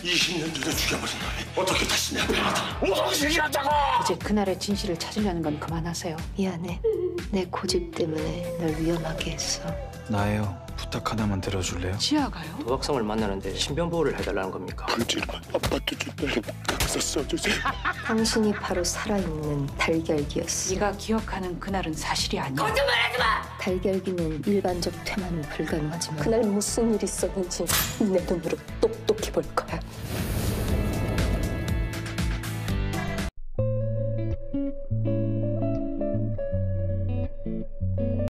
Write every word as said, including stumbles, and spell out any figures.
이십 년 전에 죽여버린 놈이 어떻게 다시 내 앞에 나타나? 무엇이라고! 이제 그날의 진실을 찾으려는 건 그만하세요. 미안해. 내 고집 때문에 널 위험하게 했어. 나예요. 부탁 하나만 들어줄래요? 지아가요? 도박성을 만나는데 신변 보호를 해달라는 겁니까? 불질만 아파트 주변에 각서 써주세요. 당신이 바로 살아있는 달걀기였어. 네가 기억하는 그날은 사실이 아니야. 달걀기는 일반적 퇴만은 불가능하지만 그날 무슨 일이 있었는지 내 눈으로 똑똑히 볼 거야.